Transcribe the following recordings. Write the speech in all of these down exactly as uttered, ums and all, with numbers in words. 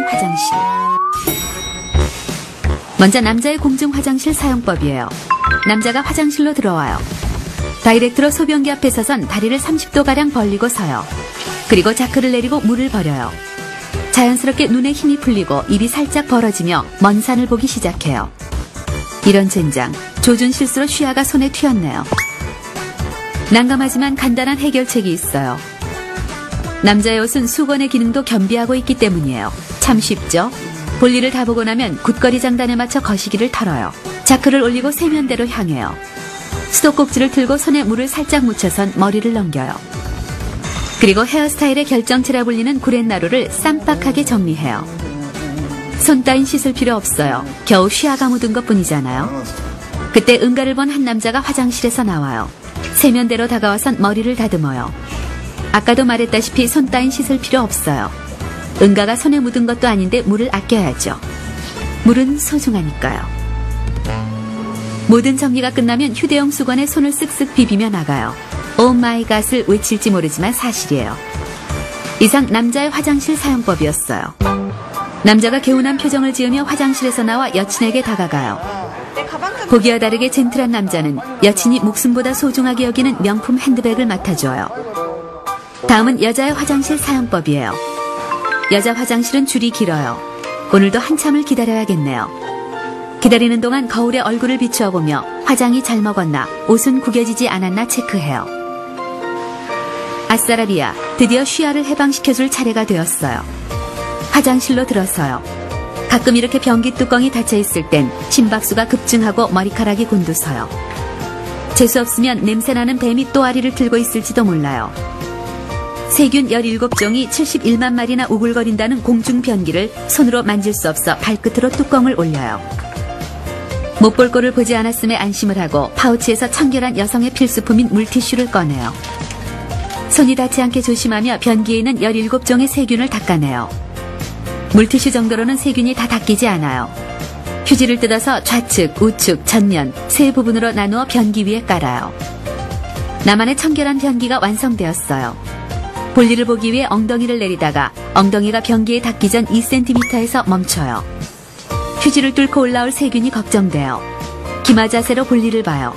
화장실. 먼저 남자의 공중 화장실 사용법이에요. 남자가 화장실로 들어와요. 다이렉트로 소변기 앞에 서선 다리를 삼십 도가량 벌리고 서요. 그리고 자크를 내리고 물을 버려요. 자연스럽게 눈에 힘이 풀리고 입이 살짝 벌어지며 먼 산을 보기 시작해요. 이런 젠장, 조준 실수로 쉬아가 손에 튀었네요. 난감하지만 간단한 해결책이 있어요. 남자의 옷은 수건의 기능도 겸비하고 있기 때문이에요. 참 쉽죠? 볼일을 다 보고 나면 굿거리 장단에 맞춰 거시기를 털어요. 자크를 올리고 세면대로 향해요. 수도꼭지를 틀고 손에 물을 살짝 묻혀선 머리를 넘겨요. 그리고 헤어스타일의 결정체라 불리는 구렛나루를 쌈박하게 정리해요. 손 따윈 씻을 필요 없어요. 겨우 쉬아가 묻은 것뿐이잖아요. 그때 응가를 본 한 남자가 화장실에서 나와요. 세면대로 다가와선 머리를 다듬어요. 아까도 말했다시피 손 따윈 씻을 필요 없어요. 응가가 손에 묻은 것도 아닌데 물을 아껴야죠. 물은 소중하니까요. 모든 정리가 끝나면 휴대용 수건에 손을 쓱쓱 비비며 나가요. 오 마이 갓을 외칠지 모르지만 사실이에요. 이상 남자의 화장실 사용법이었어요. 남자가 개운한 표정을 지으며 화장실에서 나와 여친에게 다가가요. 보기와 다르게 젠틀한 남자는 여친이 목숨보다 소중하게 여기는 명품 핸드백을 맡아줘요. 다음은 여자의 화장실 사용법이에요. 여자 화장실은 줄이 길어요. 오늘도 한참을 기다려야겠네요. 기다리는 동안 거울에 얼굴을 비추어 보며 화장이 잘 먹었나, 옷은 구겨지지 않았나 체크해요. 아싸라비아, 드디어 쉬아를 해방시켜줄 차례가 되었어요. 화장실로 들어서요. 가끔 이렇게 변기 뚜껑이 닫혀있을 땐 심박수가 급증하고 머리카락이 곤두서요. 재수 없으면 냄새나는 뱀이 또아리를 들고 있을지도 몰라요. 세균 열일곱 종이 칠십일만 마리나 우글거린다는 공중 변기를 손으로 만질 수 없어 발끝으로 뚜껑을 올려요. 못 볼 꼴을 보지 않았음에 안심을 하고 파우치에서 청결한 여성의 필수품인 물티슈를 꺼내요. 손이 닿지 않게 조심하며 변기에 있는 열일곱 종의 세균을 닦아내요. 물티슈 정도로는 세균이 다 닦이지 않아요. 휴지를 뜯어서 좌측, 우측, 전면 세 부분으로 나누어 변기 위에 깔아요. 나만의 청결한 변기가 완성되었어요. 볼일을 보기 위해 엉덩이를 내리다가 엉덩이가 변기에 닿기 전 이 센티미터에서 멈춰요. 휴지를 뚫고 올라올 세균이 걱정돼요. 기마 자세로 볼일을 봐요.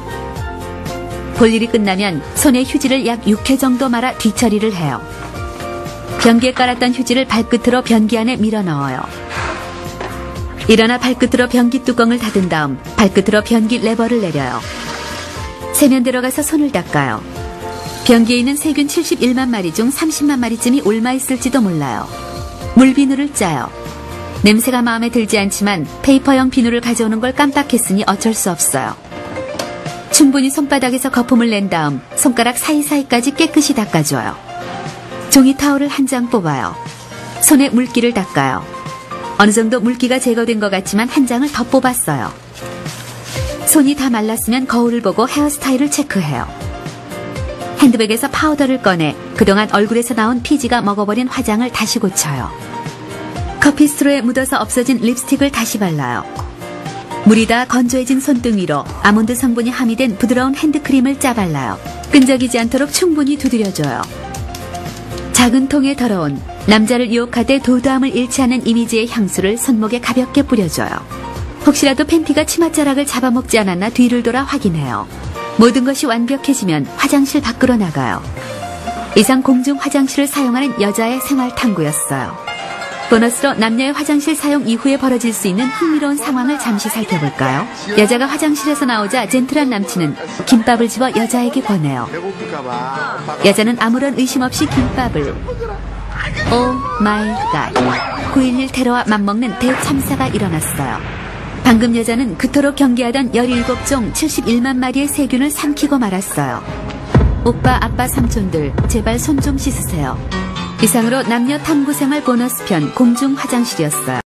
볼일이 끝나면 손에 휴지를 약 육 회 정도 말아 뒤처리를 해요. 변기에 깔았던 휴지를 발끝으로 변기 안에 밀어 넣어요. 일어나 발끝으로 변기 뚜껑을 닫은 다음 발끝으로 변기 레버를 내려요. 세면대로 가서 손을 닦아요. 변기에 있는 세균 칠십일만 마리 중 삼십만 마리쯤이 옮아있을지도 몰라요. 물비누를 짜요. 냄새가 마음에 들지 않지만 페이퍼형 비누를 가져오는 걸 깜빡했으니 어쩔 수 없어요. 충분히 손바닥에서 거품을 낸 다음 손가락 사이사이까지 깨끗이 닦아줘요. 종이 타올을 한 장 뽑아요. 손에 물기를 닦아요. 어느 정도 물기가 제거된 것 같지만 한 장을 더 뽑았어요. 손이 다 말랐으면 거울을 보고 헤어스타일을 체크해요. 핸드백에서 파우더를 꺼내 그동안 얼굴에서 나온 피지가 먹어버린 화장을 다시 고쳐요. 커피 스트로에 묻어서 없어진 립스틱을 다시 발라요. 물이 다 건조해진 손등 위로 아몬드 성분이 함유된 부드러운 핸드크림을 짜발라요. 끈적이지 않도록 충분히 두드려줘요. 작은 통에 더러운 남자를 유혹하되 도도함을 잃지 않은 이미지의 향수를 손목에 가볍게 뿌려줘요. 혹시라도 팬티가 치맛자락을 잡아먹지 않았나 뒤를 돌아 확인해요. 모든 것이 완벽해지면 화장실 밖으로 나가요. 이상 공중 화장실을 사용하는 여자의 생활 탐구였어요. 보너스로 남녀의 화장실 사용 이후에 벌어질 수 있는 흥미로운 상황을 잠시 살펴볼까요? 여자가 화장실에서 나오자 젠틀한 남친은 김밥을 집어 여자에게 권해요. 여자는 아무런 의심 없이 김밥을. 오 마이 갓. 구일일 테러와 맞먹는 대참사가 일어났어요. 방금 여자는 그토록 경계하던 열일곱 종 칠십일만 마리의 세균을 삼키고 말았어요. 오빠, 아빠, 삼촌들 제발 손 좀 씻으세요. 이상으로 남녀 탐구생활 보너스 편 공중 화장실이었어요.